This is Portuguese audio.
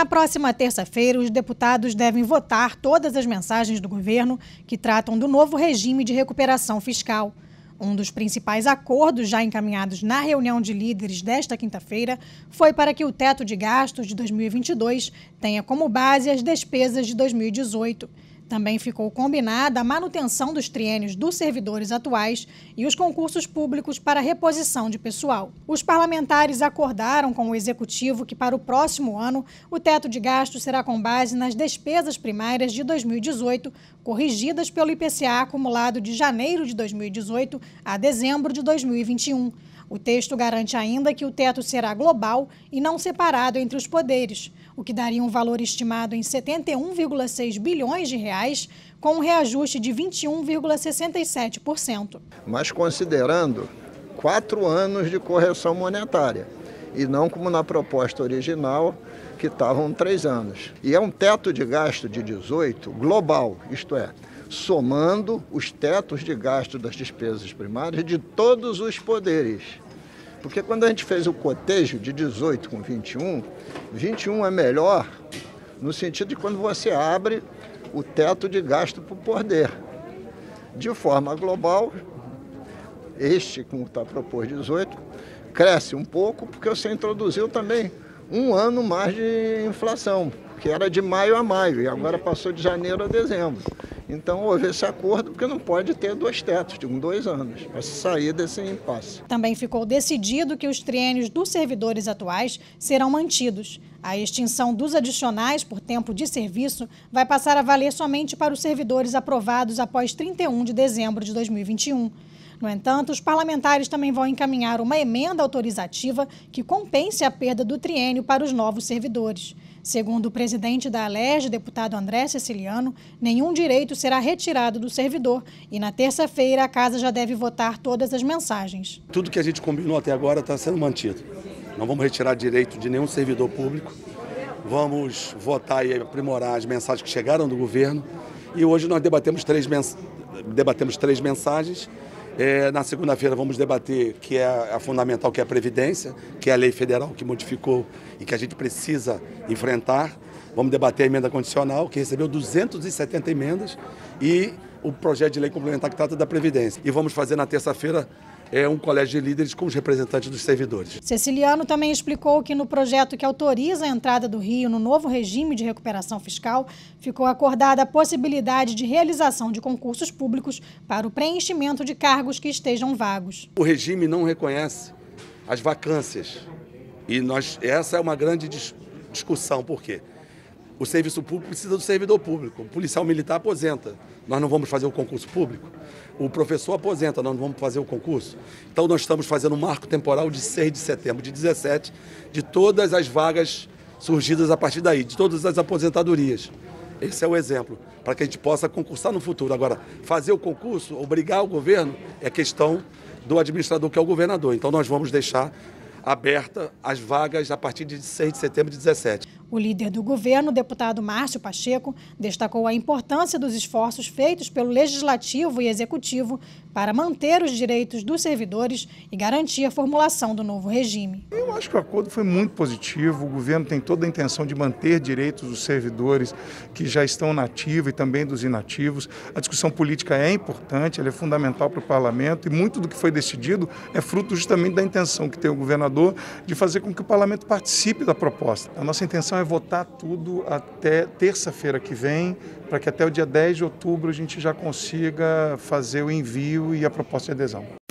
Na próxima terça-feira, os deputados devem votar todas as mensagens do governo que tratam do novo regime de recuperação fiscal. Um dos principais acordos já encaminhados na reunião de líderes desta quinta-feira foi para que o teto de gastos de 2022 tenha como base as despesas de 2018. Também ficou combinada a manutenção dos triênios dos servidores atuais e os concursos públicos para reposição de pessoal. Os parlamentares acordaram com o Executivo que, para o próximo ano, o teto de gastos será com base nas despesas primárias de 2018, corrigidas pelo IPCA acumulado de janeiro de 2018 a dezembro de 2021. O texto garante ainda que o teto será global e não separado entre os poderes, o que daria um valor estimado em 71,6 bilhões de reais, com um reajuste de 21,67%. Mas considerando 4 anos de correção monetária, e não como na proposta original, que estavam 3 anos. E é um teto de gasto de 18 global, isto é, somando os tetos de gasto das despesas primárias de todos os poderes. Porque quando a gente fez o cotejo de 18 com 21, 21 é melhor no sentido de quando você abre o teto de gasto por poder. De forma global, este, como está proposto 18, cresce um pouco porque você introduziu também um ano mais de inflação, que era de maio a maio e agora passou de janeiro a dezembro. Então houve esse acordo porque não pode ter 2 tetos de 2 anos para sair desse impasse. Também ficou decidido que os triênios dos servidores atuais serão mantidos. A extinção dos adicionais por tempo de serviço vai passar a valer somente para os servidores aprovados após 31 de dezembro de 2021. No entanto, os parlamentares também vão encaminhar uma emenda autorizativa que compense a perda do triênio para os novos servidores. Segundo o presidente da Alerj, deputado André Ceciliano, nenhum direito será retirado do servidor e na terça-feira a Casa já deve votar todas as mensagens. Tudo que a gente combinou até agora está sendo mantido. Não vamos retirar direito de nenhum servidor público, vamos votar e aprimorar as mensagens que chegaram do governo e hoje nós debatemos três mensagens. Na segunda-feira vamos debater que é a fundamental, que é a Previdência, que é a lei federal que modificou e que a gente precisa enfrentar. Vamos debater a emenda condicional, que recebeu 270 emendas, e o projeto de lei complementar que trata da Previdência. E vamos fazer na terça-feira um colégio de líderes com os representantes dos servidores. Ceciliano também explicou que no projeto que autoriza a entrada do Rio no novo regime de recuperação fiscal, ficou acordada a possibilidade de realização de concursos públicos para o preenchimento de cargos que estejam vagos. O regime não reconhece as vacâncias e essa é uma grande discussão. Por quê? O serviço público precisa do servidor público. O policial militar aposenta, nós não vamos fazer o concurso público. O professor aposenta, nós não vamos fazer o concurso. Então nós estamos fazendo um marco temporal de 6 de setembro de 17, de todas as vagas surgidas a partir daí, de todas as aposentadorias. Esse é o exemplo, para que a gente possa concursar no futuro. Agora, fazer o concurso, obrigar o governo, é questão do administrador, que é o governador. Então nós vamos deixar aberta as vagas a partir de 6 de setembro de 17. O líder do governo, o deputado Márcio Pacheco, destacou a importância dos esforços feitos pelo Legislativo e Executivo para manter os direitos dos servidores e garantir a formulação do novo regime. Eu acho que o acordo foi muito positivo, o governo tem toda a intenção de manter direitos dos servidores que já estão na ativa e também dos inativos. A discussão política é importante, ela é fundamental para o parlamento e muito do que foi decidido é fruto justamente da intenção que tem o governador de fazer com que o parlamento participe da proposta. A nossa intenção é votar tudo até terça-feira que vem, para que até o dia 10 de outubro a gente já consiga fazer o envio e a proposta de adesão.